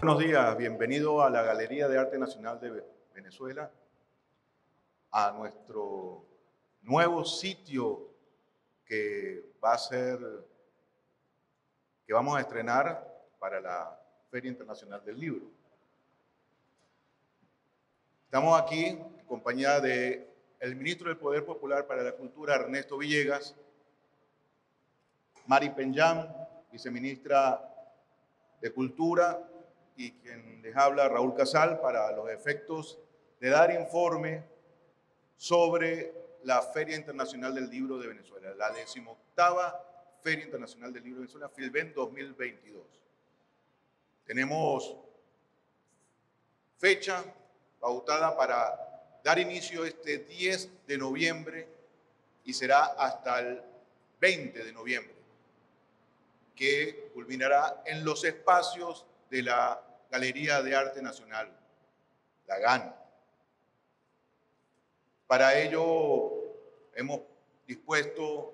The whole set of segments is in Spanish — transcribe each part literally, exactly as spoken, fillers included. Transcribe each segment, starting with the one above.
Buenos días, bienvenido a la Galería de Arte Nacional de Venezuela, a nuestro nuevo sitio que va a ser, que vamos a estrenar para la Feria Internacional del Libro. Estamos aquí en compañía del ministro del Poder Popular para la Cultura, Ernesto Villegas, Mari Penyam, viceministra de Cultura, y quien les habla, Raúl Casal, para los efectos de dar informe sobre la Feria Internacional del Libro de Venezuela, la decimoctava Feria Internacional del Libro de Venezuela, FILVEN dos mil veintidós. Tenemos fecha pautada para dar inicio este diez de noviembre y será hasta el veinte de noviembre, que culminará en los espacios de la Galería de Arte Nacional, la GAN. Para ello hemos dispuesto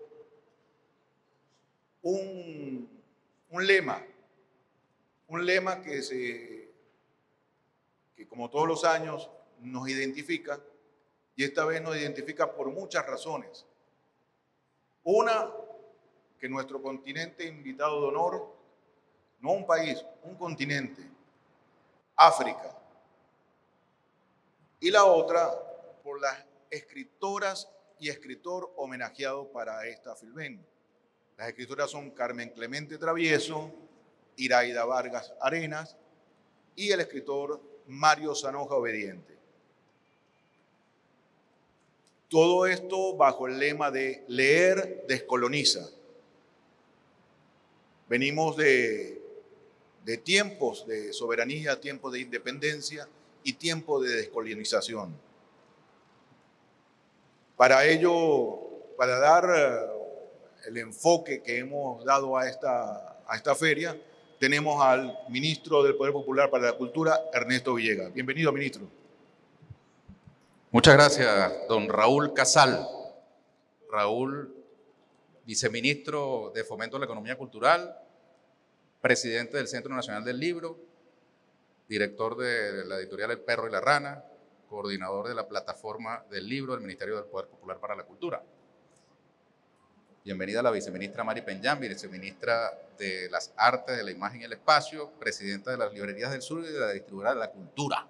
un, un lema, un lema que, se, que como todos los años nos identifica, y esta vez nos identifica por muchas razones. Una, que nuestro continente invitado de honor, no un país, un continente, África. Y la otra, por las escritoras y escritor homenajeado para esta FILVEN. Las escritoras son Carmen Clemente Travieso, Iraida Vargas Arenas y el escritor Mario Zanoja Obediente. Todo esto bajo el lema de leer descoloniza. Venimos de de tiempos de soberanía, tiempos de independencia y tiempos de descolonización. Para ello, para dar el enfoque que hemos dado a esta, a esta feria, tenemos al ministro del Poder Popular para la Cultura, Ernesto Villegas. Bienvenido, ministro. Muchas gracias, don Raúl Casal. Raúl, viceministro de Fomento de la Economía Cultural, presidente del Centro Nacional del Libro, director de la editorial El Perro y la Rana, coordinador de la Plataforma del Libro del Ministerio del Poder Popular para la Cultura. Bienvenida a la viceministra Mari Penyam, viceministra de las Artes, de la Imagen y el Espacio, presidenta de las Librerías del Sur y de la distribuidora de la Cultura.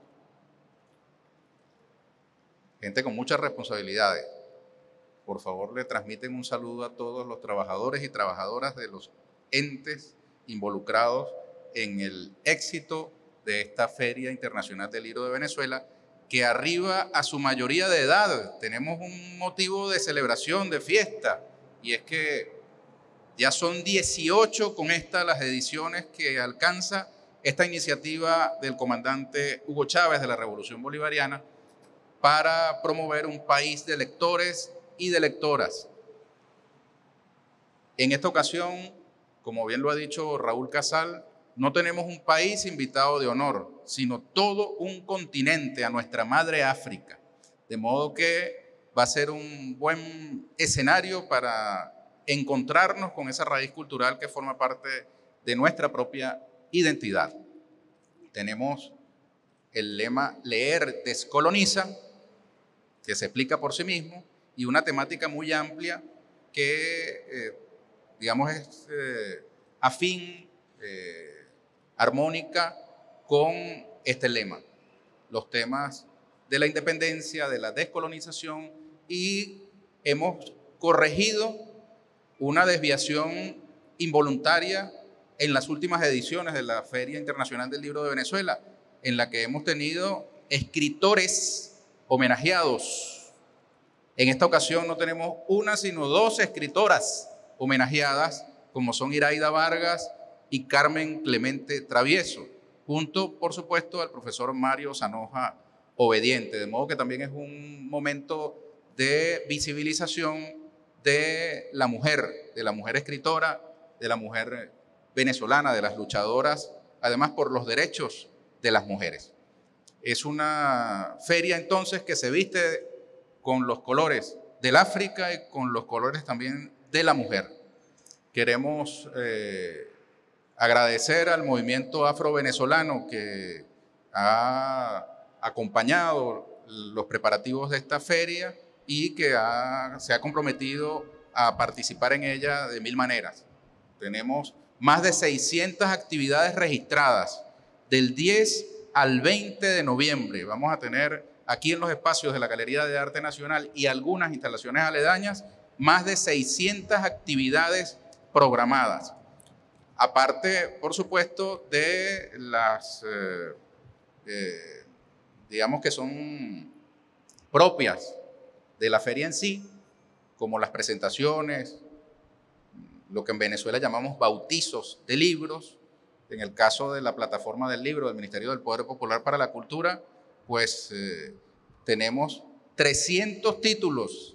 Gente con muchas responsabilidades. Por favor, le transmiten un saludo a todos los trabajadores y trabajadoras de los entes involucrados en el éxito de esta Feria Internacional del Libro de Venezuela, que arriba a su mayoría de edad. Tenemos un motivo de celebración, de fiesta, y es que ya son dieciocho con estas las ediciones que alcanza esta iniciativa del comandante Hugo Chávez de la Revolución Bolivariana para promover un país de lectores y de lectoras. En esta ocasión, como bien lo ha dicho Raúl Casal, no tenemos un país invitado de honor, sino todo un continente, a nuestra madre África. De modo que va a ser un buen escenario para encontrarnos con esa raíz cultural que forma parte de nuestra propia identidad. Tenemos el lema Leer descoloniza, que se explica por sí mismo, y una temática muy amplia que eh, digamos, es eh, afín, eh, armónica con este lema. Los temas de la independencia, de la descolonización, y hemos corregido una desviación involuntaria en las últimas ediciones de la Feria Internacional del Libro de Venezuela, en la que hemos tenido escritores homenajeados. En esta ocasión no tenemos una, sino dos escritoras homenajeadas, como son Iraida Vargas y Carmen Clemente Travieso, junto, por supuesto, al profesor Mario Zanoja Obediente, de modo que también es un momento de visibilización de la mujer, de la mujer escritora, de la mujer venezolana, de las luchadoras, además por los derechos de las mujeres. Es una feria entonces que se viste con los colores del África y con los colores también de la mujer. Queremos eh, agradecer al movimiento afro-venezolano que ha acompañado los preparativos de esta feria y que ha, se ha comprometido a participar en ella de mil maneras. Tenemos más de seiscientas actividades registradas del diez al veinte de noviembre. Vamos a tener aquí en los espacios de la Galería de Arte Nacional y algunas instalaciones aledañas más de seiscientas actividades programadas. Aparte, por supuesto, de las, eh, eh, digamos que son propias de la feria en sí, como las presentaciones, lo que en Venezuela llamamos bautizos de libros. En el caso de la plataforma del libro del Ministerio del Poder Popular para la Cultura, pues eh, tenemos trescientos títulos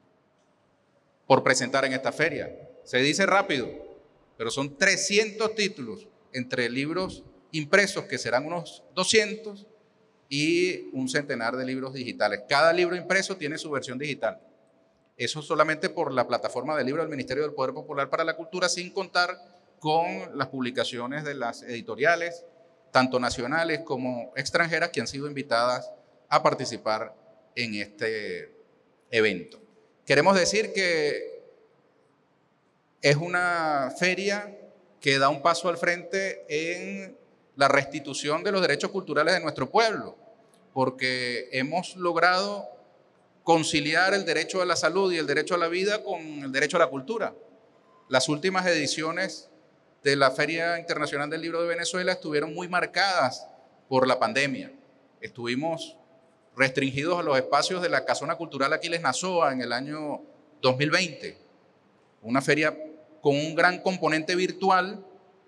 por presentar en esta feria. Se dice rápido, pero son trescientos títulos entre libros impresos, que serán unos doscientos, y un centenar de libros digitales. Cada libro impreso tiene su versión digital. Eso solamente por la plataforma del libro del Ministerio del Poder Popular para la Cultura, sin contar con las publicaciones de las editoriales, tanto nacionales como extranjeras, que han sido invitadas a participar en este evento. Queremos decir que es una feria que da un paso al frente en la restitución de los derechos culturales de nuestro pueblo, porque hemos logrado conciliar el derecho a la salud y el derecho a la vida con el derecho a la cultura. Las últimas ediciones de la Feria Internacional del Libro de Venezuela estuvieron muy marcadas por la pandemia. Estuvimos restringidos a los espacios de la Casona Cultural Aquiles Nazoa en el año dos mil veinte, una feria con un gran componente virtual,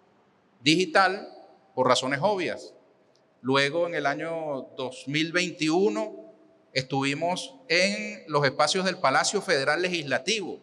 digital, por razones obvias. Luego, en el año dos mil veintiuno, estuvimos en los espacios del Palacio Federal Legislativo,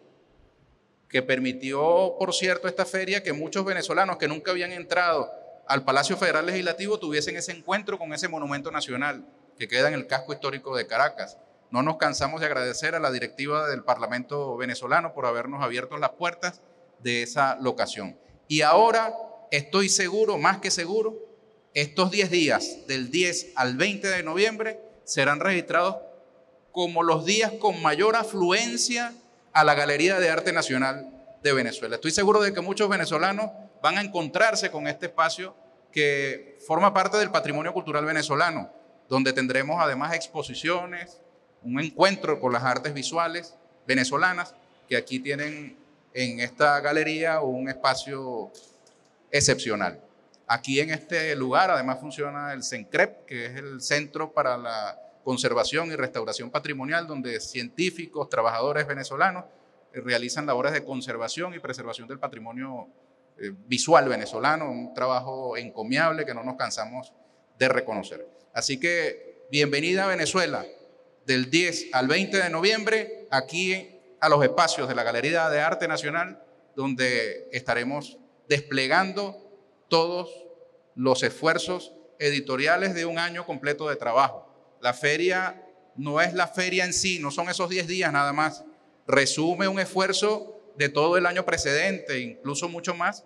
que permitió, por cierto, esta feria que muchos venezolanos que nunca habían entrado al Palacio Federal Legislativo tuviesen ese encuentro con ese monumento nacional que queda en el casco histórico de Caracas. No nos cansamos de agradecer a la directiva del Parlamento venezolano por habernos abierto las puertas de esa locación. Y ahora estoy seguro, más que seguro, estos diez días, del diez al veinte de noviembre, serán registrados como los días con mayor afluencia a la Galería de Arte Nacional de Venezuela. Estoy seguro de que muchos venezolanos van a encontrarse con este espacio que forma parte del patrimonio cultural venezolano, donde tendremos además exposiciones, un encuentro con las artes visuales venezolanas, que aquí tienen en esta galería un espacio excepcional. Aquí en este lugar además funciona el CENCREP, que es el Centro para la Conservación y Restauración Patrimonial, donde científicos, trabajadores venezolanos eh, realizan labores de conservación y preservación del patrimonio eh, visual venezolano, un trabajo encomiable que no nos cansamos de reconocer. Así que bienvenida a Venezuela, del diez al veinte de noviembre, aquí a los espacios de la Galería de Arte Nacional, donde estaremos desplegando todos los esfuerzos editoriales de un año completo de trabajo. La feria no es la feria en sí, no son esos diez días nada más. Resume un esfuerzo de todo el año precedente, incluso mucho más,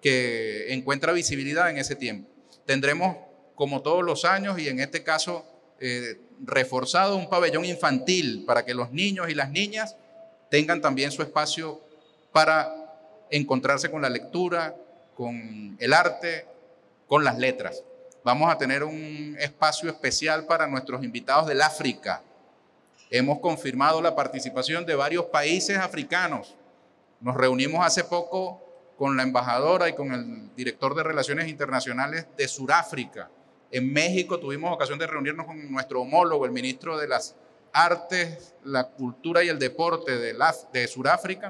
que encuentra visibilidad en ese tiempo. Tendremos, como todos los años, y en este caso eh, reforzado, un pabellón infantil para que los niños y las niñas tengan también su espacio para encontrarse con la lectura, con el arte, con las letras. Vamos a tener un espacio especial para nuestros invitados del África. Hemos confirmado la participación de varios países africanos. Nos reunimos hace poco con la embajadora y con el director de Relaciones Internacionales de Sudáfrica. En México tuvimos ocasión de reunirnos con nuestro homólogo, el ministro de las Artes, la Cultura y el Deporte de, la, de Sudáfrica.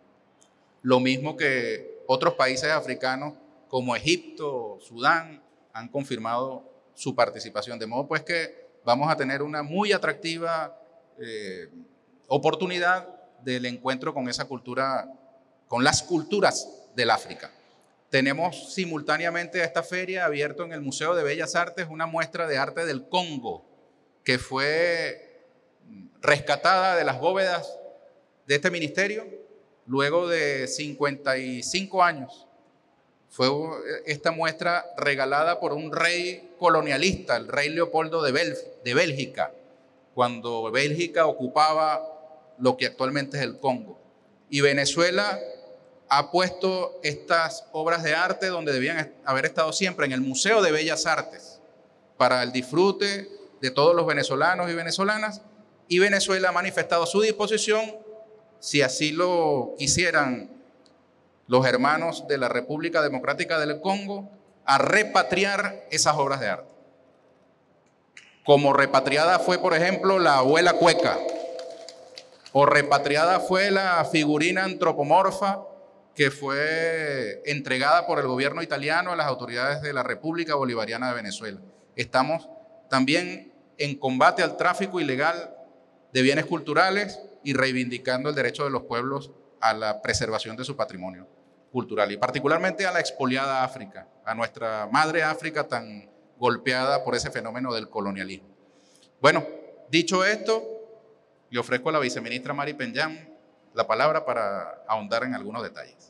Lo mismo que otros países africanos como Egipto, Sudán, han confirmado su participación. De modo pues que vamos a tener una muy atractiva eh, oportunidad del encuentro con esa cultura, con las culturas del África. Tenemos simultáneamente a esta feria abierto en el Museo de Bellas Artes una muestra de arte del Congo, que fue rescatada de las bóvedas de este ministerio luego de cincuenta y cinco años Fue esta muestra regalada por un rey colonialista, el rey Leopoldo de, Bel de Bélgica, cuando Bélgica ocupaba lo que actualmente es el Congo. Y Venezuela ha puesto estas obras de arte donde debían haber estado siempre, en el Museo de Bellas Artes, para el disfrute de todos los venezolanos y venezolanas, y Venezuela ha manifestado su disposición, si así lo quisieran los hermanos de la República Democrática del Congo, a repatriar esas obras de arte. Como repatriada fue, por ejemplo, la abuela cueca, o repatriada fue la figurina antropomorfa que fue entregada por el gobierno italiano a las autoridades de la República Bolivariana de Venezuela. Estamos también en combate al tráfico ilegal de bienes culturales y reivindicando el derecho de los pueblos a la preservación de su patrimonio cultural, y particularmente a la expoliada África, a nuestra madre África tan golpeada por ese fenómeno del colonialismo. Bueno, dicho esto, le ofrezco a la viceministra Mari Penyam la palabra para ahondar en algunos detalles.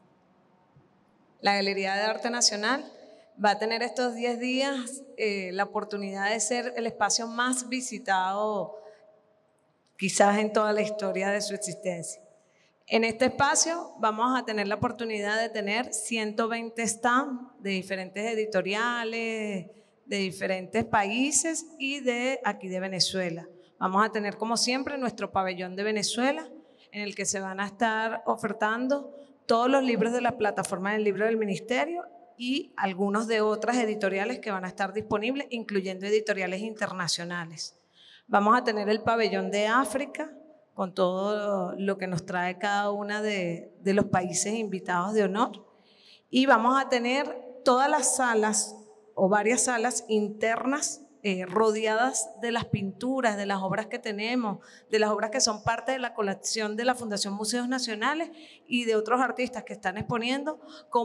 La Galería de Arte Nacional va a tener estos diez días eh, la oportunidad de ser el espacio más visitado quizás en toda la historia de su existencia. En este espacio vamos a tener la oportunidad de tener ciento veinte stands de diferentes editoriales, de diferentes países y de aquí de Venezuela. Vamos a tener, como siempre, nuestro pabellón de Venezuela, en el que se van a estar ofertando todos los libros de la plataforma del libro del Ministerio y algunos de otras editoriales que van a estar disponibles, incluyendo editoriales internacionales. Vamos a tener el pabellón de África, con todo lo que nos trae cada uno de, de los países invitados de honor. Y vamos a tener todas las salas o varias salas internas eh, rodeadas de las pinturas, de las obras que tenemos, de las obras que son parte de la colección de la Fundación Museos Nacionales y de otros artistas que están exponiendo,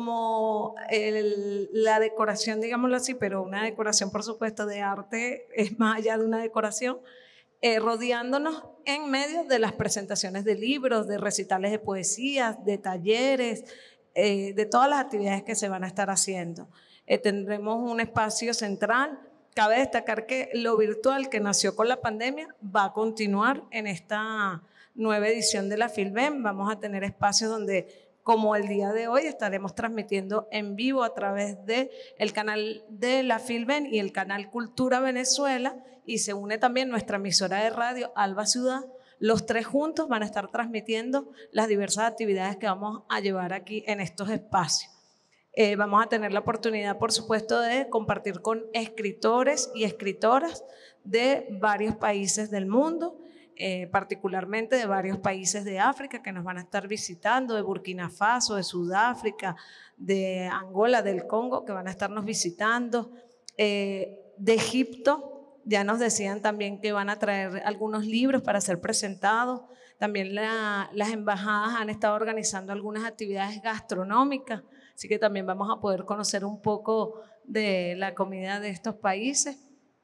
como el, la decoración, digámoslo así, pero una decoración, por supuesto, de arte es más allá de una decoración, Eh, rodeándonos en medio de las presentaciones de libros, de recitales de poesías, de talleres, eh, de todas las actividades que se van a estar haciendo. Eh, tendremos un espacio central. Cabe destacar que lo virtual que nació con la pandemia va a continuar en esta nueva edición de la FILBEN. Vamos a tener espacios donde, como el día de hoy, estaremos transmitiendo en vivo a través del canal de la FILBEN y el canal Cultura Venezuela, y se une también nuestra emisora de radio Alba Ciudad. Los tres juntos van a estar transmitiendo las diversas actividades que vamos a llevar aquí en estos espacios. Eh, vamos a tener la oportunidad, por supuesto, de compartir con escritores y escritoras de varios países del mundo, eh, particularmente de varios países de África que nos van a estar visitando, de Burkina Faso, de Sudáfrica, de Angola, del Congo, que van a estarnos visitando, eh, de Egipto. Ya nos decían también que van a traer algunos libros para ser presentados. También la, las embajadas han estado organizando algunas actividades gastronómicas, así que también vamos a poder conocer un poco de la comida de estos países.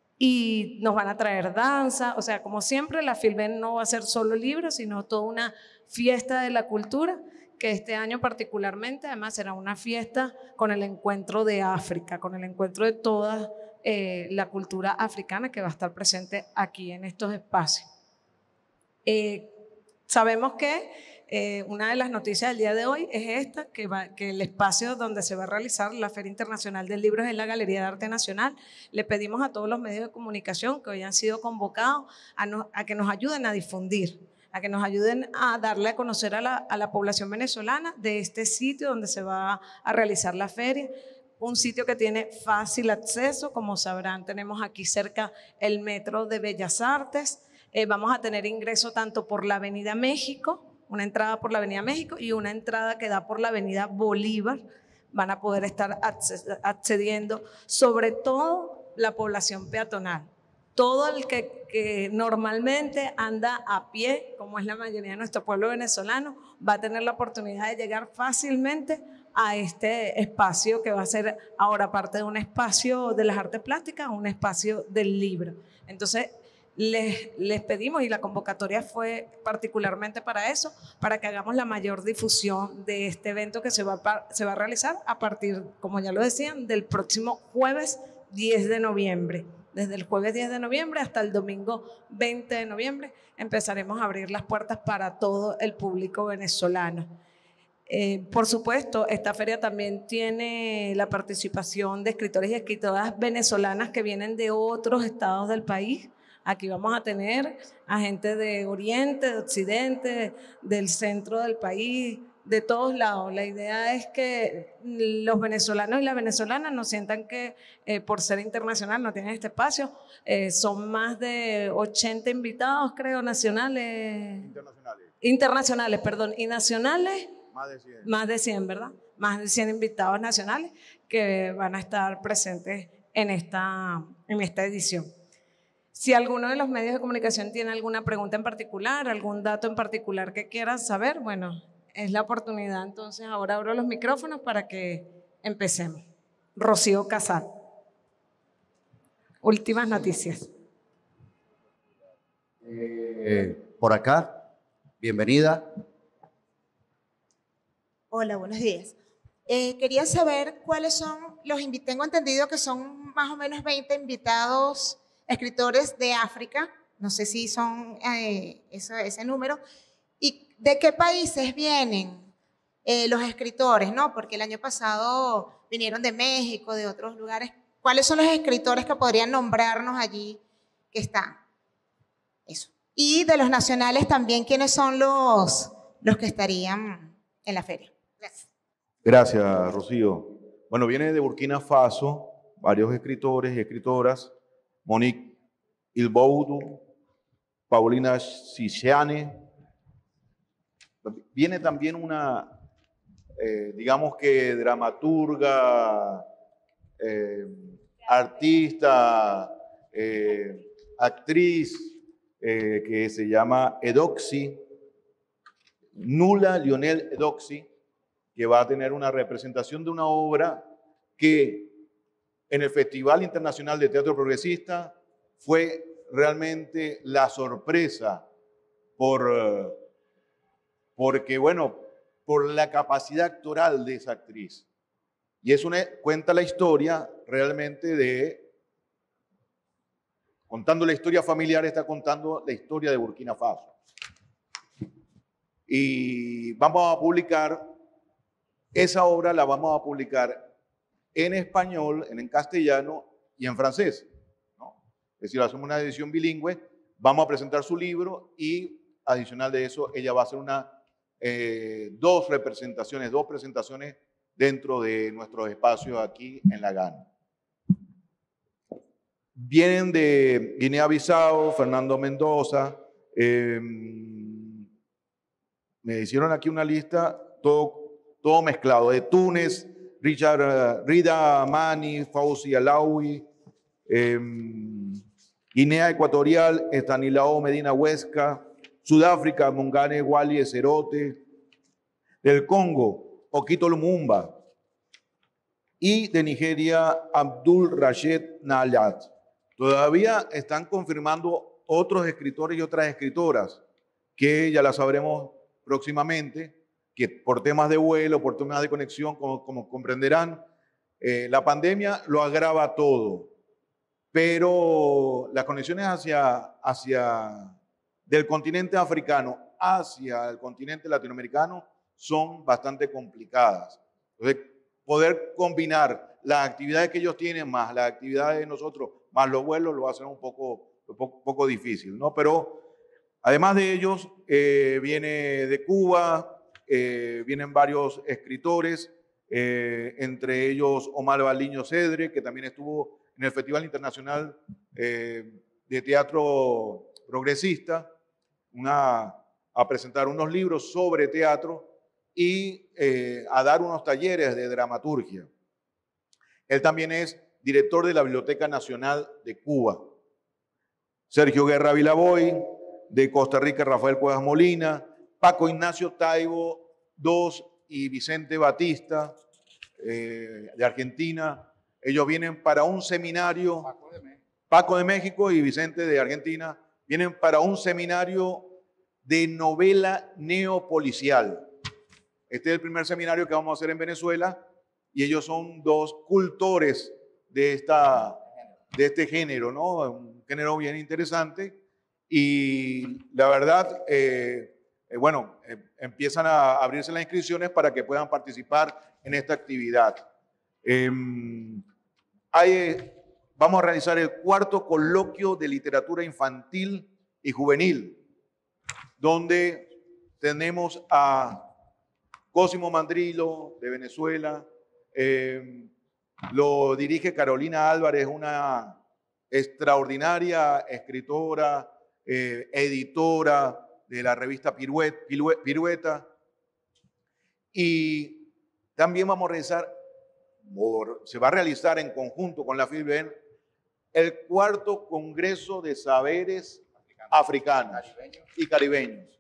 Y nos van a traer danza, o sea, como siempre, la FILBEN no va a ser solo libros, sino toda una fiesta de la cultura, que este año particularmente además será una fiesta con el encuentro de África, con el encuentro de toda eh, la cultura africana que va a estar presente aquí en estos espacios. Eh, sabemos que eh, una de las noticias del día de hoy es esta, que, va, que el espacio donde se va a realizar la Feria Internacional del Libro es en la Galería de Arte Nacional. Le pedimos a todos los medios de comunicación que hoy han sido convocados a, no, a que nos ayuden a difundir, a que nos ayuden a darle a conocer a la, a la población venezolana de este sitio donde se va a realizar la feria. Un sitio que tiene fácil acceso, como sabrán, tenemos aquí cerca el Metro de Bellas Artes. Eh, vamos a tener ingreso tanto por la Avenida México, una entrada por la Avenida México y una entrada que da por la Avenida Bolívar. Van a poder estar accediendo, sobre todo la población peatonal. Todo el que, que normalmente anda a pie, como es la mayoría de nuestro pueblo venezolano, va a tener la oportunidad de llegar fácilmente a este espacio que va a ser ahora parte de un espacio de las artes plásticas, un espacio del libro. Entonces, Les, les pedimos, y la convocatoria fue particularmente para eso, para que hagamos la mayor difusión de este evento que se va, a, se va a realizar a partir, como ya lo decían, del próximo jueves diez de noviembre. Desde el jueves diez de noviembre hasta el domingo veinte de noviembre empezaremos a abrir las puertas para todo el público venezolano. Eh, por supuesto, esta feria también tiene la participación de escritores y escritoras venezolanas que vienen de otros estados del país. Aquí vamos a tener a gente de Oriente, de Occidente, del centro del país, de todos lados. La idea es que los venezolanos y las venezolanas no sientan que eh, por ser internacional no tienen este espacio. Eh, son más de ochenta invitados, creo, nacionales. Internacionales. Internacionales, perdón, y nacionales. Más de cien. Más de cien, ¿verdad? Más de cien invitados nacionales que van a estar presentes en esta, en esta edición. Si alguno de los medios de comunicación tiene alguna pregunta en particular, algún dato en particular que quieran saber, bueno, es la oportunidad. Entonces ahora abro los micrófonos para que empecemos. Rocío Casal. Últimas noticias. Eh, por acá, bienvenida. Hola, buenos días. Eh, quería saber cuáles son los invitados. Tengo entendido que son más o menos veinte invitados escritores de África. No sé si son eh, eso, ese número. ¿Y de qué países vienen eh, los escritores? ¿No? Porque el año pasado vinieron de México, de otros lugares. ¿Cuáles son los escritores que podrían nombrarnos allí que están? Eso. Y de los nacionales también, ¿quiénes son los, los que estarían en la feria? Gracias. Gracias, Rocío. Bueno, viene de Burkina Faso varios escritores y escritoras. Monique Ilboudou, Paulina Siciane. Viene también una, eh, digamos que dramaturga, eh, artista, eh, actriz, eh, que se llama Edoxi, Nula Lionel Edoxi, que va a tener una representación de una obra que en el Festival Internacional de Teatro Progresista fue realmente la sorpresa por, porque, bueno, por la capacidad actoral de esa actriz. Y es una, cuenta la historia realmente de, contando la historia familiar, está contando la historia de Burkina Faso. Y vamos a publicar, esa obra la vamos a publicar en español, en, en castellano y en francés, ¿no? Es decir, hacemos una edición bilingüe, vamos a presentar su libro y adicional de eso, ella va a hacer una, eh, dos representaciones, dos presentaciones dentro de nuestros espacios aquí en la GAN. Vienen de Guinea-Bissau, Fernando Mendoza, eh, me hicieron aquí una lista, todo, todo mezclado, de Túnez, Richard, uh, Rida Mani, Fauzi Alawi, eh, Guinea Ecuatorial, Estanislao Medina Huesca, Sudáfrica, Mongane Wali Cerote, del Congo, Okito Lumumba, y de Nigeria, Abdul Rashid Nayat. Todavía están confirmando otros escritores y otras escritoras, que ya las sabremos próximamente, que por temas de vuelo, por temas de conexión, como, como comprenderán, eh, la pandemia lo agrava todo. Pero las conexiones hacia, hacia del continente africano hacia el continente latinoamericano son bastante complicadas. Entonces, poder combinar las actividades que ellos tienen más las actividades de nosotros, más los vuelos, lo hacen un poco, un poco, poco difícil, ¿no? Pero además de ellos, eh, viene de Cuba, eh, vienen varios escritores, eh, entre ellos Omar Baliño Cedre, que también estuvo en el Festival Internacional eh, de Teatro Progresista, una, a presentar unos libros sobre teatro y eh, a dar unos talleres de dramaturgia. Él también es director de la Biblioteca Nacional de Cuba. Sergio Guerra Vilaboy, de Costa Rica, Rafael Cuevas Molina, Paco Ignacio Taibo dos y Vicente Batista, eh, de Argentina. Ellos vienen para un seminario, Paco de, Paco de México y Vicente de Argentina, vienen para un seminario de novela neopolicial. Este es el primer seminario que vamos a hacer en Venezuela y ellos son dos cultores de, esta, de este género, ¿no? Un género bien interesante y la verdad, eh, eh, bueno, eh, empiezan a abrirse las inscripciones para que puedan participar en esta actividad. Eh, hay, vamos a realizar el cuarto coloquio de literatura infantil y juvenil, donde tenemos a Cosimo Mandrillo de Venezuela, eh, lo dirige Carolina Álvarez, una extraordinaria escritora, eh, editora de la revista Pirueta, Pirueta, y también vamos a realizar, se va a realizar en conjunto con la FIBEN, el cuarto Congreso de Saberes Africanos y Caribeños.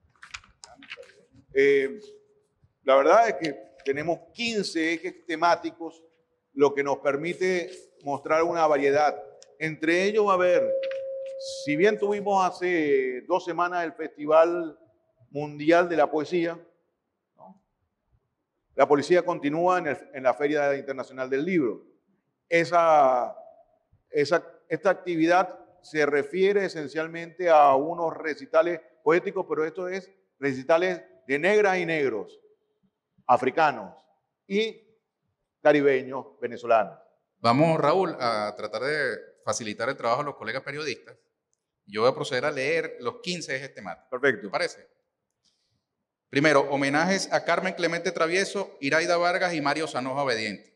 Eh, la verdad es que tenemos quince ejes temáticos, lo que nos permite mostrar una variedad. Entre ellos va a haber, si bien tuvimos hace dos semanas el Festival Mundial de la Poesía, ¿no? La poesía continúa en, el, en la Feria Internacional del Libro. Esa, esa, esta actividad se refiere esencialmente a unos recitales poéticos, pero esto es recitales de negras y negros, africanos y caribeños, venezolanos. Vamos, Raúl, a tratar de facilitar el trabajo a los colegas periodistas. Yo voy a proceder a leer los quince ejes temáticos. Perfecto. ¿Te parece? Primero, homenajes a Carmen Clemente Travieso, Iraida Vargas y Mario Sanoja Obediente.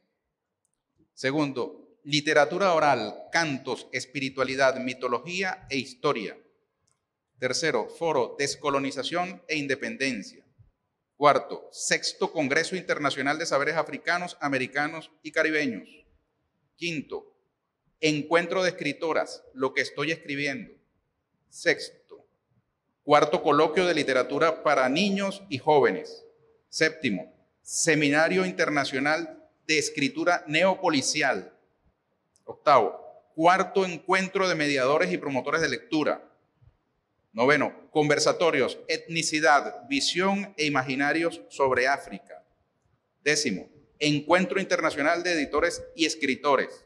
Segundo, literatura oral, cantos, espiritualidad, mitología e historia. Tercero, foro, descolonización e independencia. Cuarto, sexto Congreso Internacional de Saberes Africanos, Americanos y Caribeños. Quinto, encuentro de escritoras, lo que estoy escribiendo. Sexto, cuarto coloquio de literatura para niños y jóvenes. Séptimo, seminario internacional de escritura neopolicial. Octavo, cuarto encuentro de mediadores y promotores de lectura. Noveno, conversatorios, etnicidad, visión e imaginarios sobre África. Décimo, encuentro internacional de editores y escritores.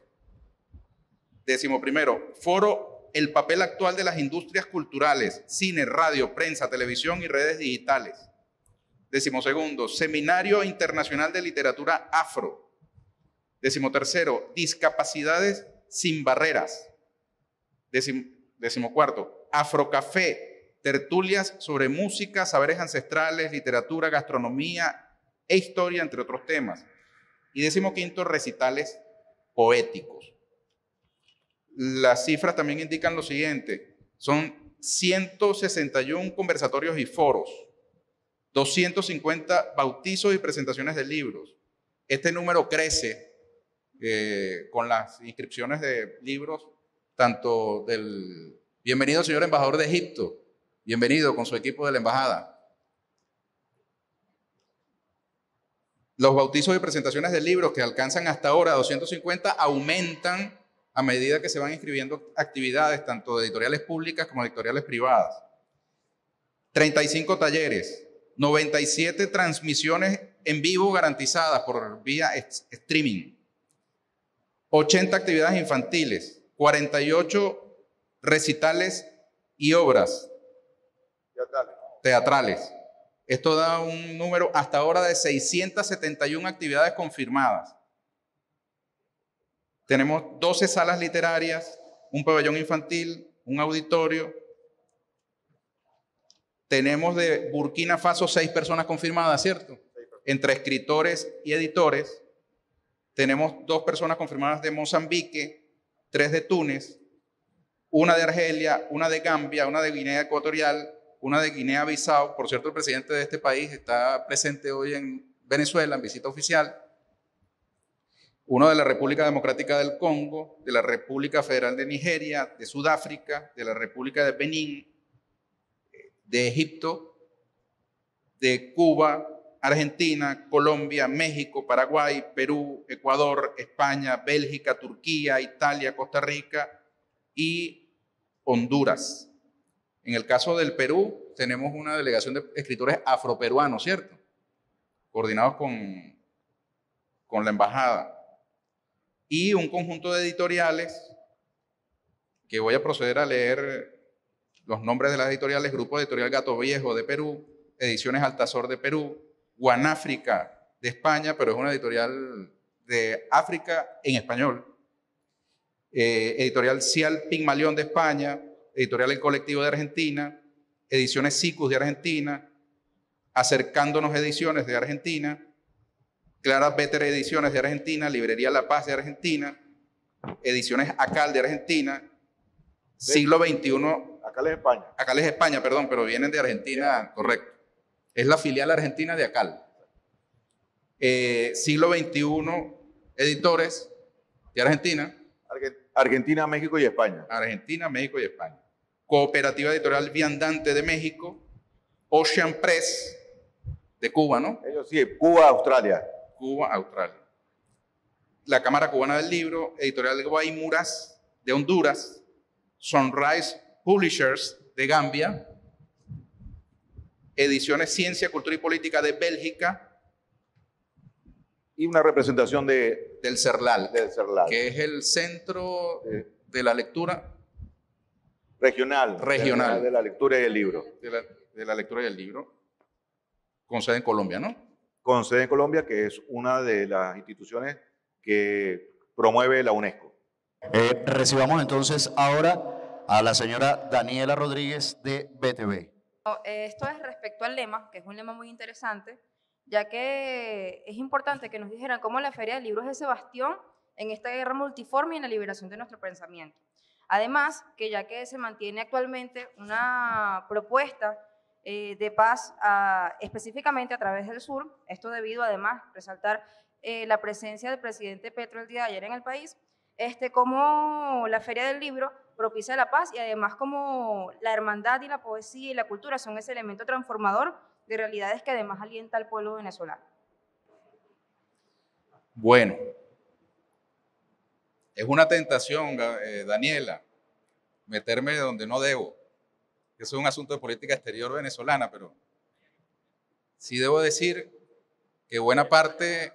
Décimo primero, foro el papel actual de las industrias culturales, cine, radio, prensa, televisión y redes digitales. Décimo segundo, seminario internacional de literatura afro. Décimo tercero, discapacidades sin barreras. Décimo, décimo cuarto, Afrocafé, tertulias sobre música, saberes ancestrales, literatura, gastronomía e historia, entre otros temas. Y décimo quinto, recitales poéticos. Las cifras también indican lo siguiente: son ciento sesenta y uno conversatorios y foros, doscientos cincuenta bautizos y presentaciones de libros. Este número crece eh, con las inscripciones de libros, tanto del bienvenido señor embajador de Egipto, bienvenido con su equipo de la embajada. Los bautizos y presentaciones de libros, que alcanzan hasta ahora doscientos cincuenta, aumentan a medida que se van inscribiendo actividades, tanto de editoriales públicas como de editoriales privadas. treinta y cinco talleres, noventa y siete transmisiones en vivo garantizadas por vía streaming, ochenta actividades infantiles, cuarenta y ocho recitales y obras Teatrales. teatrales. Esto da un número hasta ahora de seiscientas setenta y una actividades confirmadas. Tenemos doce salas literarias, un pabellón infantil, un auditorio. Tenemos de Burkina Faso seis personas confirmadas, ¿cierto? Entre escritores y editores. Tenemos dos personas confirmadas de Mozambique, tres de Túnez, una de Argelia, una de Gambia, una de Guinea Ecuatorial, una de Guinea-Bissau. Por cierto, el presidente de este país está presente hoy en Venezuela en visita oficial. Uno de la República Democrática del Congo, de la República Federal de Nigeria, de Sudáfrica, de la República de Benín, de Egipto, de Cuba, Argentina, Colombia, México, Paraguay, Perú, Ecuador, España, Bélgica, Turquía, Italia, Costa Rica y Honduras. En el caso del Perú, tenemos una delegación de escritores afroperuanos, ¿cierto? Coordinados con, con la embajada. Y un conjunto de editoriales, que voy a proceder a leer los nombres de las editoriales: Grupo Editorial Gato Viejo de Perú, Ediciones Altazor de Perú, Guanáfrica de España, pero es una editorial de África en español, eh, Editorial Cial Pigmalión de España, Editorial El Colectivo de Argentina, Ediciones Sicus de Argentina, Acercándonos Ediciones de Argentina, Clara Better Ediciones de Argentina, Librería La Paz de Argentina, Ediciones Acal de Argentina, Siglo veintiuno. Acal es España. Acal es España, perdón, pero vienen de Argentina, correcto. Es la filial argentina de Acal. Eh, Siglo veintiuno Editores de Argentina. Argentina, México y España. Argentina, México y España. Cooperativa Editorial Viandante de México. Ocean Press de Cuba, ¿no? Ellos sí, Cuba, Australia. Cuba, Australia. La Cámara Cubana del Libro, Editorial Guaymuras de Honduras. Sunrise Publishers de Gambia. Ediciones Ciencia, Cultura y Política de Bélgica. Y una representación de, del CERLAL, del CERLAL, que es el centro de la lectura regional, regional. De, la, de la lectura y el libro. De la, de la lectura y el libro, con sede en Colombia, ¿no? Con sede en Colombia, que es una de las instituciones que promueve la UNESCO. Eh, recibamos entonces ahora a la señora Daniela Rodríguez de B T V. Esto es respecto al lema, que es un lema muy interesante, ya que es importante que nos dijeran cómo la Feria del Libro es ese bastión en esta guerra multiforme y en la liberación de nuestro pensamiento. Además, que ya que se mantiene actualmente una propuesta eh, de paz a, específicamente a través del sur, esto debido además a resaltar eh, la presencia del presidente Petro el día de ayer en el país, este, como la Feria del Libro propicia la paz y además como la hermandad y la poesía y la cultura son ese elemento transformador de realidades que además alienta al pueblo venezolano. Bueno, es una tentación, eh, Daniela, meterme donde no debo. Eso es un asunto de política exterior venezolana, pero sí debo decir que buena parte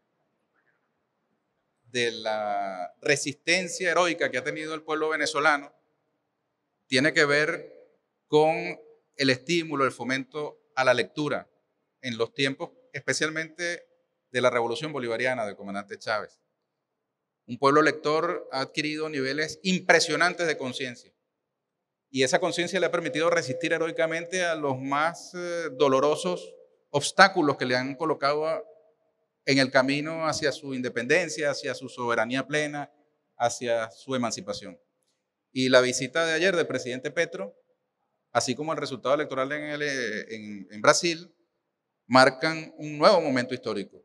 de la resistencia heroica que ha tenido el pueblo venezolano tiene que ver con el estímulo, el fomento a la lectura en los tiempos, especialmente de la Revolución Bolivariana del comandante Chávez. Un pueblo lector ha adquirido niveles impresionantes de conciencia y esa conciencia le ha permitido resistir heroicamente a los más eh, dolorosos obstáculos que le han colocado a, en el camino hacia su independencia, hacia su soberanía plena, hacia su emancipación. Y la visita de ayer del presidente Petro, así como el resultado electoral en, el, en, en Brasil, marcan un nuevo momento histórico.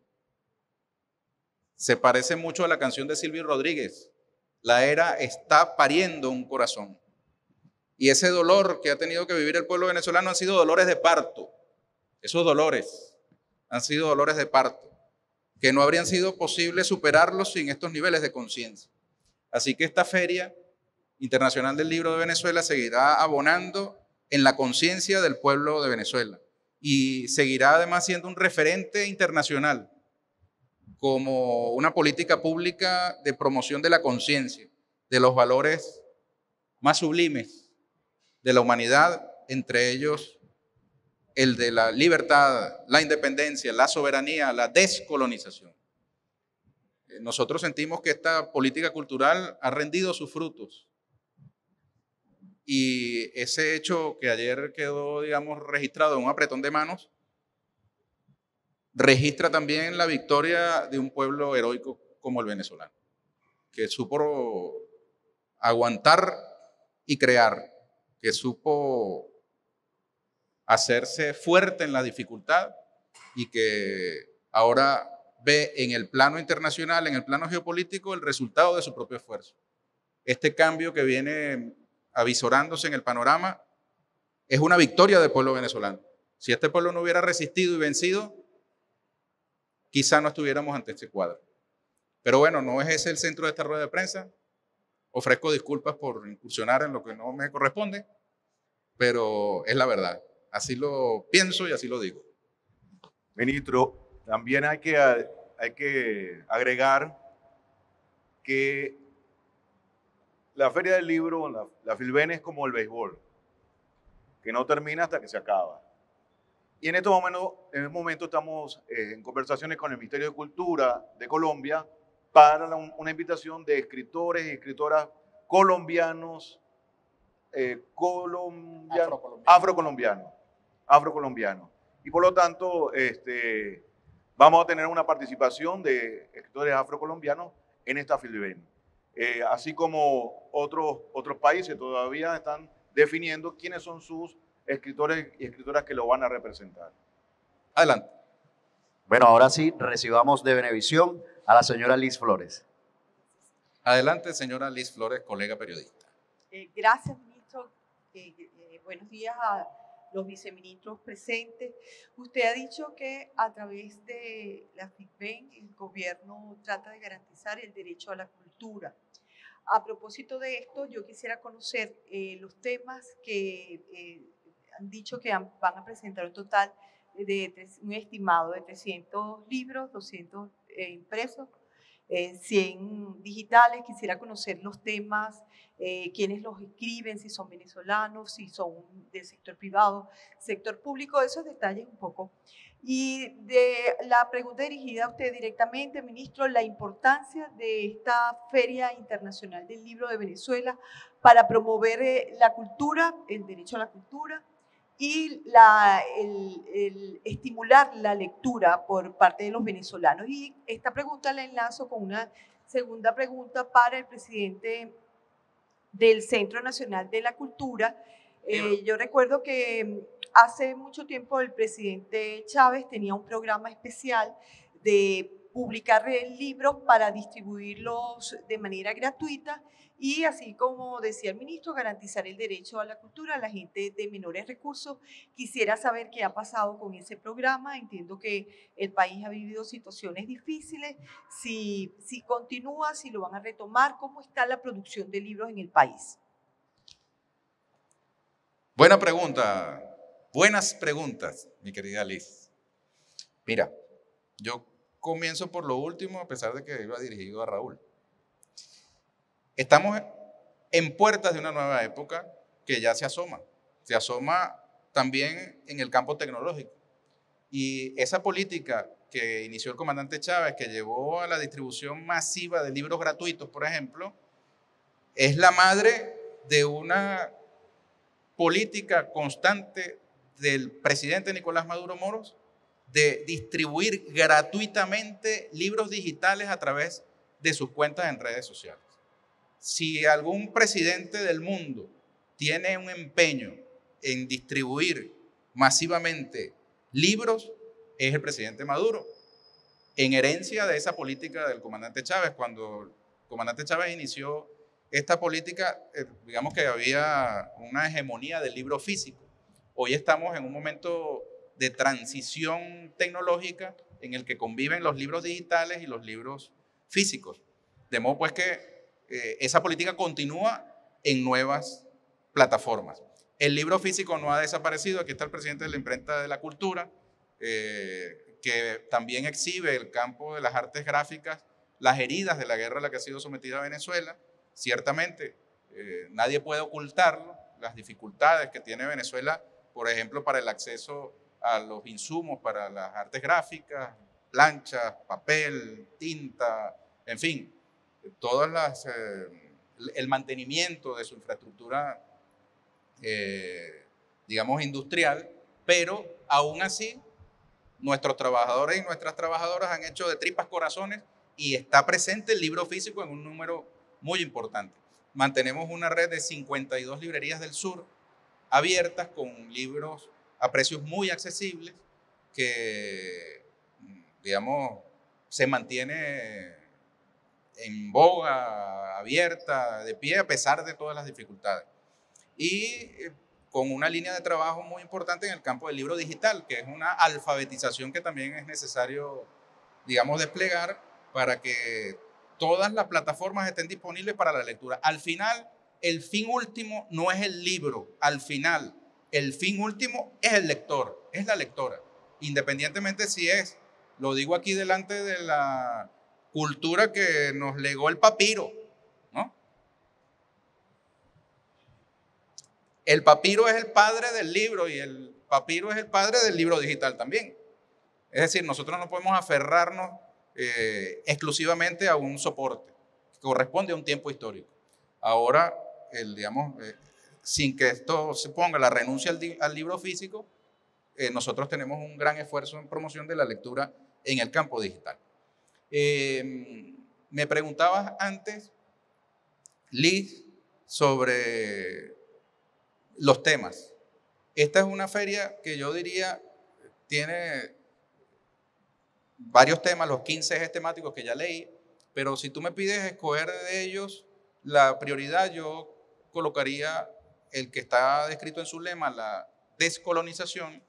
Se parece mucho a la canción de Silvio Rodríguez, la era está pariendo un corazón. Y ese dolor que ha tenido que vivir el pueblo venezolano han sido dolores de parto. Esos dolores han sido dolores de parto, que no habrían sido posibles superarlos sin estos niveles de conciencia. Así que esta Feria Internacional del Libro de Venezuela seguirá abonando en la conciencia del pueblo de Venezuela y seguirá además siendo un referente internacional como una política pública de promoción de la conciencia, de los valores más sublimes de la humanidad, entre ellos el de la libertad, la independencia, la soberanía, la descolonización. Nosotros sentimos que esta política cultural ha rendido sus frutos y ese hecho que ayer quedó, digamos, registrado en un apretón de manos, registra también la victoria de un pueblo heroico como el venezolano, que supo aguantar y crear, que supo hacerse fuerte en la dificultad y que ahora ve en el plano internacional, en el plano geopolítico, el resultado de su propio esfuerzo. Este cambio que viene avisorándose en el panorama es una victoria del pueblo venezolano. Si este pueblo no hubiera resistido y vencido, quizá no estuviéramos ante este cuadro. Pero bueno, no es ese el centro de esta rueda de prensa. Ofrezco disculpas por incursionar en lo que no me corresponde, pero es la verdad. Así lo pienso y así lo digo. Ministro, también hay que, hay que agregar que la Feria del Libro, la, la Filben es como el béisbol, que no termina hasta que se acaba. Y en estos momentos, en este momento estamos eh, en conversaciones con el Ministerio de Cultura de Colombia para la, una invitación de escritores y escritoras colombianos, eh, colombianos, Afrocolombiano. afrocolombianos, afrocolombianos. Y por lo tanto, este, vamos a tener una participación de escritores afrocolombianos en esta Filben. Eh, así como otros, otros países todavía están definiendo quiénes son sus escritores y escritoras que lo van a representar. Adelante. Bueno, ahora sí, recibamos de Venevisión a la señora Liz Flores. Adelante, señora Liz Flores, colega periodista. Eh, gracias, ministro. Eh, eh, buenos días a los viceministros presentes. Usted ha dicho que a través de la Filben el gobierno trata de garantizar el derecho a la cultura. A propósito de esto, yo quisiera conocer eh, los temas que eh, han dicho que han, van a presentar un total de tres, un estimado de trescientos libros, doscientos eh, impresos, eh, cien digitales. Quisiera conocer los temas, eh, quiénes los escriben, si son venezolanos, si son del sector privado, sector público, esos detalles un poco. Y de la pregunta dirigida a usted directamente, ministro, la importancia de esta Feria Internacional del Libro de Venezuela para promover eh, la cultura, el derecho a la cultura y la, el, el estimular la lectura por parte de los venezolanos. Y esta pregunta la enlazo con una segunda pregunta para el presidente del Centro Nacional de la Cultura. Eh, yo recuerdo que hace mucho tiempo el presidente Chávez tenía un programa especial de publicar libros para distribuirlos de manera gratuita y, así como decía el ministro, garantizar el derecho a la cultura a la gente de menores recursos. Quisiera saber qué ha pasado con ese programa. Entiendo que el país ha vivido situaciones difíciles. Si, si continúa, si lo van a retomar, ¿cómo está la producción de libros en el país? Buena pregunta, buenas preguntas, mi querida Liz. Mira, yo comienzo por lo último, a pesar de que iba dirigido a Raúl. Estamos en puertas de una nueva época que ya se asoma, se asoma también en el campo tecnológico. Y esa política que inició el comandante Chávez, que llevó a la distribución masiva de libros gratuitos, por ejemplo, es la madre de una política constante del presidente Nicolás Maduro Moros de distribuir gratuitamente libros digitales a través de sus cuentas en redes sociales. Si algún presidente del mundo tiene un empeño en distribuir masivamente libros, es el presidente Maduro, en herencia de esa política del comandante Chávez. Cuando el comandante Chávez inició esta política, eh, digamos que había una hegemonía del libro físico. Hoy estamos en un momento de transición tecnológica en el que conviven los libros digitales y los libros físicos. De modo pues que eh, esa política continúa en nuevas plataformas. El libro físico no ha desaparecido. Aquí está el presidente de la Imprenta de la Cultura, eh, que también exhibe el campo de las artes gráficas, las heridas de la guerra a la que ha sido sometida Venezuela. Ciertamente, eh, nadie puede ocultarlo, las dificultades que tiene Venezuela, por ejemplo, para el acceso a los insumos para las artes gráficas, planchas, papel, tinta, en fin, todas las, eh, el mantenimiento de su infraestructura, eh, digamos, industrial, pero aún así, nuestros trabajadores y nuestras trabajadoras han hecho de tripas corazones y está presente el libro físico en un número muy importante. Mantenemos una red de cincuenta y dos librerías del sur abiertas con libros a precios muy accesibles que, digamos, se mantiene en boga, abierta, de pie, a pesar de todas las dificultades. Y con una línea de trabajo muy importante en el campo del libro digital, que es una alfabetización que también es necesario, digamos, desplegar para que todas las plataformas estén disponibles para la lectura. Al final, el fin último no es el libro. Al final, el fin último es el lector, es la lectora, independientemente si es, lo digo aquí delante de la cultura que nos legó el papiro, ¿no? El papiro es el padre del libro y el papiro es el padre del libro digital también. Es decir, nosotros no podemos aferrarnos eh, exclusivamente a un soporte que corresponde a un tiempo histórico. Ahora, el, digamos, eh, sin que esto se ponga la renuncia al, al libro físico, eh, nosotros tenemos un gran esfuerzo en promoción de la lectura en el campo digital. Eh, me preguntabas antes, Liz, sobre los temas. Esta es una feria que yo diría tiene varios temas, los quince ejes temáticos que ya leí, pero si tú me pides escoger de ellos, la prioridad yo colocaría el que está descrito en su lema, la descolonización,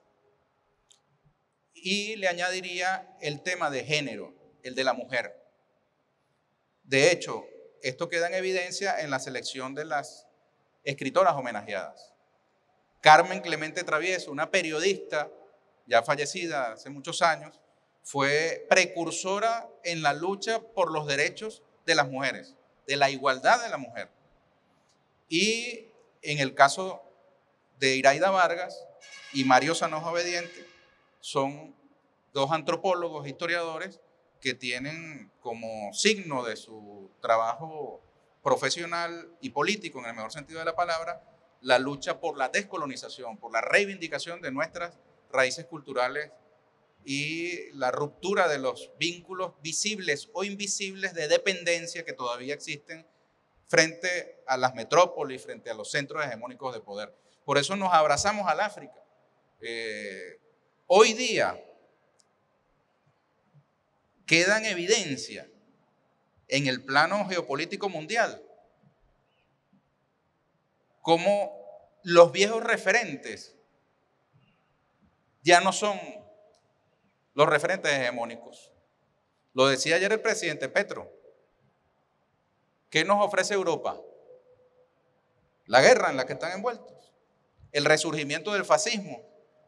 y le añadiría el tema de género, el de la mujer. De hecho, esto queda en evidencia en la selección de las escritoras homenajeadas. Carmen Clemente Travieso, una periodista ya fallecida hace muchos años, fue precursora en la lucha por los derechos de las mujeres, de la igualdad de la mujer. Y en el caso de Iraida Vargas y Mario Sanoja Obediente, son dos antropólogos, historiadores, que tienen como signo de su trabajo profesional y político, en el mejor sentido de la palabra, la lucha por la descolonización, por la reivindicación de nuestras raíces culturales y la ruptura de los vínculos visibles o invisibles de dependencia que todavía existen frente a las metrópolis, frente a los centros hegemónicos de poder. Por eso nos abrazamos al África. Eh, hoy día queda en evidencia en el plano geopolítico mundial cómo los viejos referentes ya no son los referentes hegemónicos. Lo decía ayer el presidente Petro. ¿Qué nos ofrece Europa? La guerra en la que están envueltos, el resurgimiento del fascismo,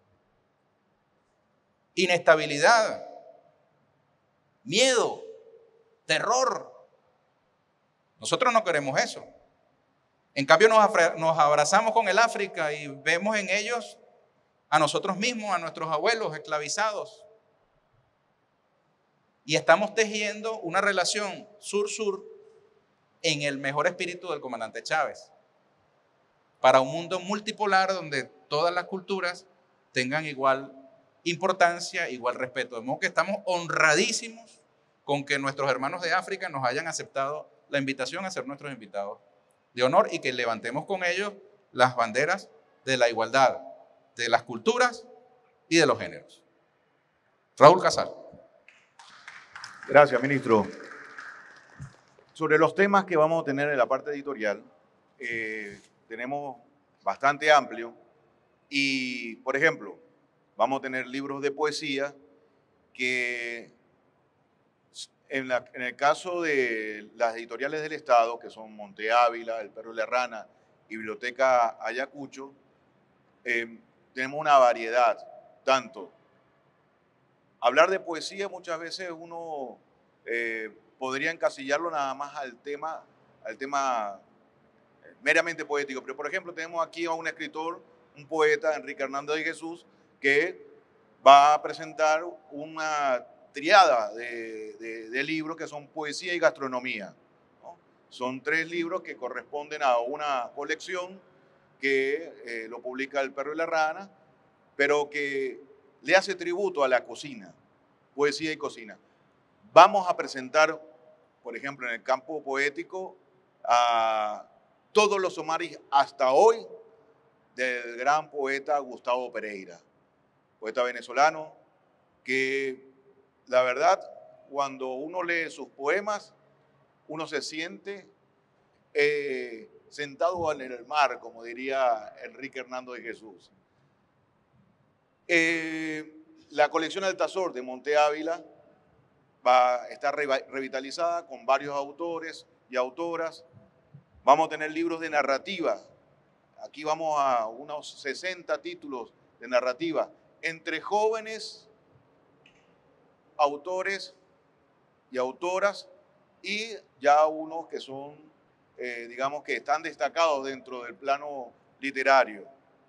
inestabilidad, miedo, terror. Nosotros no queremos eso. En cambio nos, nos abrazamos con el África y vemos en ellos a nosotros mismos, a nuestros abuelos esclavizados. Y estamos tejiendo una relación sur-sur en el mejor espíritu del comandante Chávez, para un mundo multipolar donde todas las culturas tengan igual importancia, igual respeto. De modo que estamos honradísimos con que nuestros hermanos de África nos hayan aceptado la invitación a ser nuestros invitados de honor y que levantemos con ellos las banderas de la igualdad, de las culturas y de los géneros. Raúl Casal. Gracias, ministro. Sobre los temas que vamos a tener en la parte editorial, eh, tenemos bastante amplio y, por ejemplo, vamos a tener libros de poesía que, en, la, en el caso de las editoriales del Estado, que son Monte Ávila, El Perro y la Rana y Biblioteca Ayacucho, eh, tenemos una variedad, tanto. Hablar de poesía muchas veces uno eh, podría encasillarlo nada más al tema, al tema meramente poético. Pero, por ejemplo, tenemos aquí a un escritor, un poeta, Enrique Hernández de Jesús, que va a presentar una triada de, de, de libros que son poesía y gastronomía, ¿no? Son tres libros que corresponden a una colección que eh, lo publica El Perro y la Rana, pero que le hace tributo a la cocina, poesía y cocina. Vamos a presentar, por ejemplo, en el campo poético, a todos los somaris hasta hoy del gran poeta Gustavo Pereira, poeta venezolano, que la verdad, cuando uno lee sus poemas, uno se siente eh, sentado en el mar, como diría Enrique Hernández de Jesús. Eh, la colección Altazor de Monte Ávila va a estar revitalizada con varios autores y autoras. Vamos a tener libros de narrativa aquí vamos a unos sesenta títulos de narrativa entre jóvenes autores y autoras y ya unos que son, eh, digamos, que están destacados dentro del plano literario.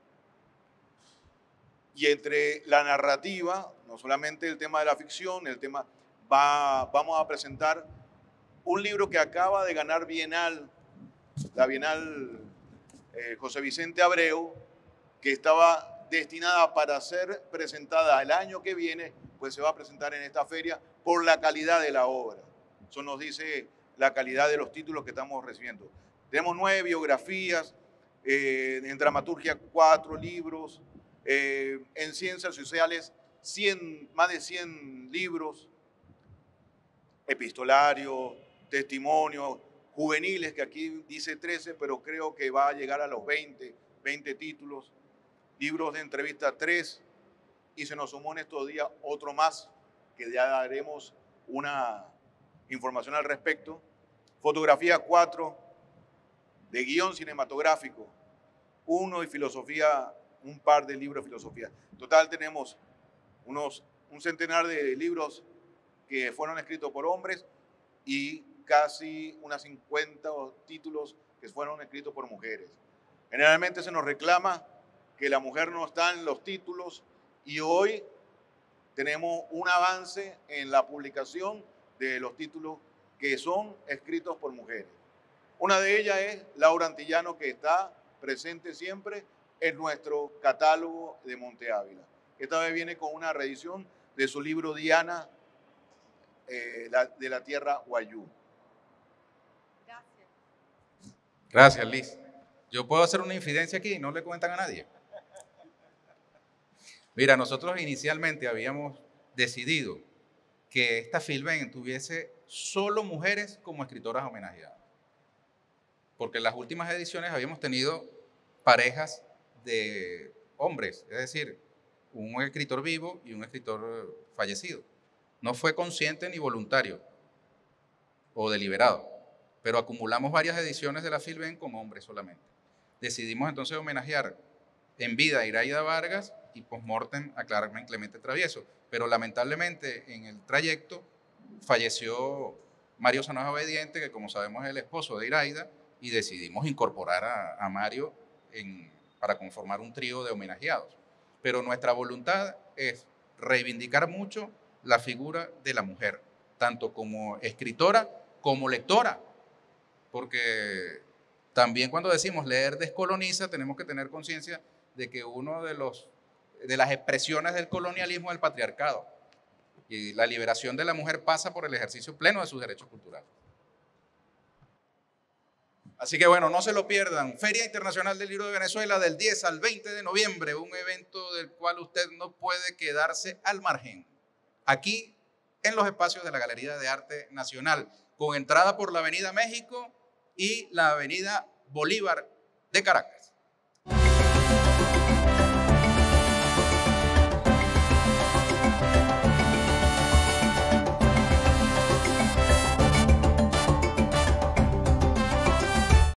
Y entre la narrativa, no solamente el tema de la ficción, el tema, va, vamos a presentar un libro que acaba de ganar Bienal, la Bienal eh, José Vicente Abreu, que estaba destinada para ser presentada el año que viene, pues se va a presentar en esta feria por la calidad de la obra. Eso nos dice la calidad de los títulos que estamos recibiendo. Tenemos nueve biografías, eh, en dramaturgia cuatro libros, eh, en ciencias sociales cien, más de cien libros, epistolarios, testimonios, juveniles, que aquí dice trece, pero creo que va a llegar a los veinte, veinte títulos, libros de entrevista tres, y se nos sumó en estos días otro más, que ya daremos una información al respecto, fotografía cuatro, de guión cinematográfico, uno y filosofía, un par de libros de filosofía. En total tenemos unos, un centenar de libros que fueron escritos por hombres y casi unas cincuenta títulos que fueron escritos por mujeres. Generalmente se nos reclama que la mujer no está en los títulos y hoy tenemos un avance en la publicación de los títulos que son escritos por mujeres. Una de ellas es Laura Antillano, que está presente siempre en nuestro catálogo de Monte Ávila. Esta vez viene con una reedición de su libro Diana, eh, la, de la tierra Wayuu. Gracias. Gracias, Liz. Yo puedo hacer una infidencia aquí, no le cuentan a nadie. Mira, nosotros inicialmente habíamos decidido que esta Filben tuviese solo mujeres como escritoras homenajeadas. Porque en las últimas ediciones habíamos tenido parejas de hombres, es decir, un escritor vivo y un escritor fallecido. No fue consciente ni voluntario o deliberado, pero acumulamos varias ediciones de la Filben con hombres solamente. Decidimos entonces homenajear en vida a Iraida Vargas y post-mortem a Carmen Clemente Travieso, pero lamentablemente en el trayecto falleció Mario Sanoja Obediente, que como sabemos es el esposo de Iraida, y decidimos incorporar a, a Mario en, para conformar un trío de homenajeados. Pero nuestra voluntad es reivindicar mucho la figura de la mujer, tanto como escritora como lectora, porque también cuando decimos leer descoloniza, tenemos que tener conciencia de que uno de, los, de las expresiones del colonialismo es el patriarcado, y la liberación de la mujer pasa por el ejercicio pleno de sus derechos culturales. Así que bueno, no se lo pierdan. Feria Internacional del Libro de Venezuela del diez al veinte de noviembre, un evento del cual usted no puede quedarse al margen. Aquí en los espacios de la Galería de Arte Nacional, con entrada por la Avenida México y la Avenida Bolívar de Caracas.